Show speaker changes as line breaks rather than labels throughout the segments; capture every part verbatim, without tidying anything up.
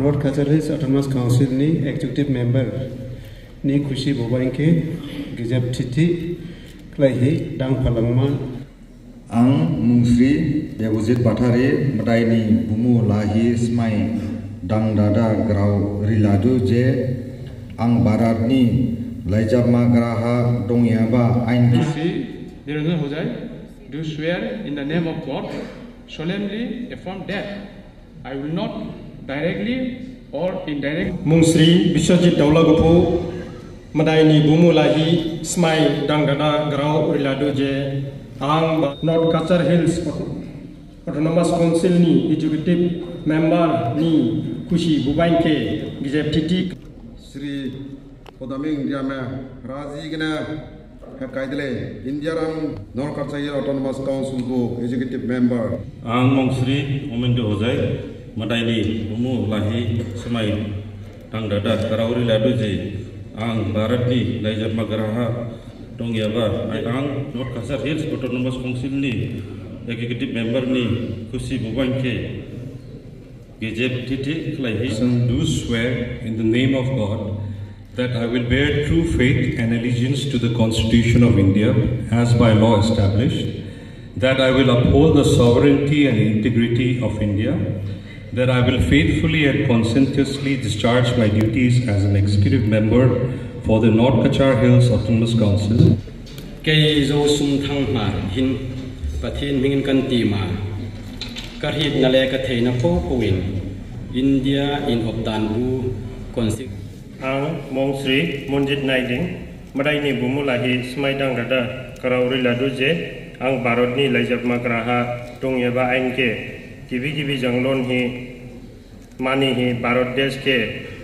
North Kachar Hills Autonomous Council ni executive member ni Khushi Bobangke gijab thiti klaihi dang palangma
ang mungsri Yabuzit Bathari madai ni bumu lahi smai dang dada grau riladu je ang barat ni laijab ma graha dongyaba ain
kisi Niranjan Hojai do swear in the name of God solemnly affirm that I will not directly or indirectly
Mungsri Biswajit Daulagopo madai ni bumu lahi smai dang dada grau riladu je ang North Kachar Hills Autonomous Council ni executive member ni Khushi Bobangke gijab thiti
Sri Podaming Diame Razi Gina Kaidele India Ram North Kachar Hills Autonomous Council go executive member
Ang Mungsri Omindu Hojai madai ni bumu lahi smai dang dada grau riladu je ang barat ni laijab magraha dongyaba ang North Kachar Hills Autonomous Council ni executive member ni Khushi Bobangke gijab thiti klaihi
do swear in the name of God that I will bear true faith and allegiance to the Constitution of India as by law established, that I will uphold the sovereignty and integrity of India, that I will faithfully and conscientiously discharge my duties as an executive member for the North Kachar Hills Autonomous Council.
Kei zo sum thang ma hin pathin mingin kan ti ma karhit na le ka theina po puin India in opdan bu konsik ang Mungsri Munjit Naiding madai ni bumu lahi smai dang dada grau riladu je ang barot ni laijab magraha dongyaba ain ke kibi kibi janglon hi mani hi barot desh ke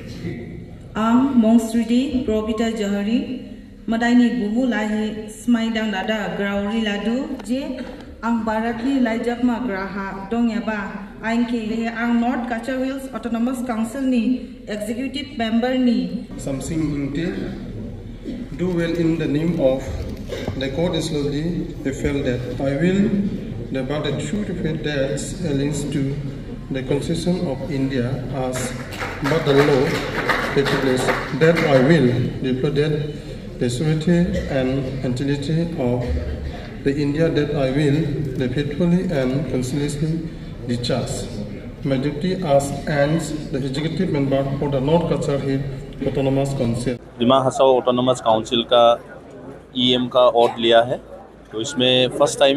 ang Mungsri Probita Johari madai ni bumu lahi smai dang dada grau riladu je ang barat ni laijab magraha dongyaba ain ke ang North Kachar Hills Autonomous Council ni executive member ni
Samsing Hingte do well in the name of the court is slowly they felt that I will about the true faith that aligns to the Constitution of India as but the law established that I will deploy that the sovereignty and integrity of the India that I will the faithfully and consistently discharge my duty as and the executive member for the North Kachar Hills Autonomous Council.
Dima Hasao autonomous council का EM का oath लिया है, तो इसमें first time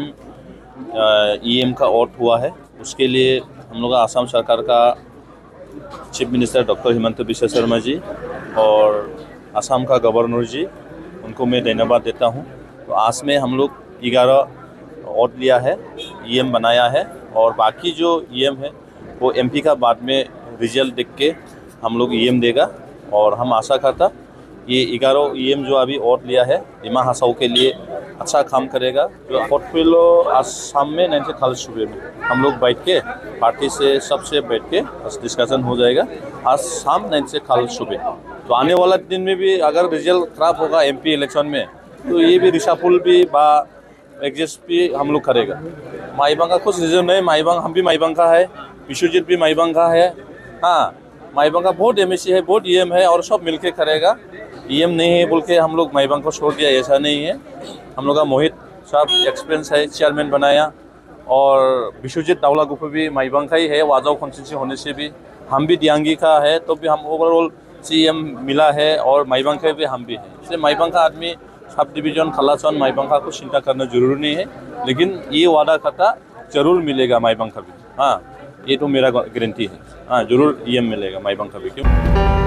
EM का oath हुआ है। उसके लिए हम लोग आसाम सरकार का chief minister doctor Himanta Biswa Sarma ji और आसाम का गवर्नर जी, उनको मैं धन्यवाद देता हूँ। तो आज में हम लोग ग्यारह ऑट लिया है, ईएम बनाया है और बाकी जो ईएम है वो एमपी का बाद में रिजल्ट देख के हम लोग ईएम देगा और हम आशा करता ये ग्यारह ईएम जो अभी ऑट लिया है दिमा हसाओ के लिए अच्छा काम करेगा। जो पोर्टफोलियो आसाम में नहीं से खाली सूबे में हम लोग बैठ के पार्टी से सबसे बैठ के डिस्कशन हो जाएगा आज शाम नहीं से खाली सूबे। तो आने वाला दिन में भी अगर रिजल्ट खराब होगा एमपी इलेक्शन में तो ये भी रिशाफुल भी बा एग्जिस्ट भी हम लोग करेगा। माईबांग का कुछ रीजन है, माईबांग हम भी माईबांग का है, विश्वजीत भी माईबांग का है। हाँ, माईबांग का बहुत एमएससी है, बहुत ईएम है और सब मिलके करेगा। ईएम नहीं है बोल के हम लोग माईबांग को छोड़ दिया ऐसा नहीं है। हम लोग का मोहित साहब एक्सपीरियंस है, चेयरमैन बनाया और विश्वजीत दावला गुफे भी माईबांग का ही है। वाजाओ कॉन्स्टिट्यूंसी होने से भी हम भी दियांगी का है तो भी हम ओवरऑल सीएम मिला है और माईबांग का भी हम भी हैं। इसलिए माईबांग का आदमी सब डिवीजन खलासन माईबांग का कुछ चिंता करना जरूरी नहीं है, लेकिन ये वादा करता जरूर मिलेगा माईबांग का भी। हाँ, ये तो मेरा गारंटी है। हाँ, जरूर ईएम मिलेगा माईबांग का भी। क्यों?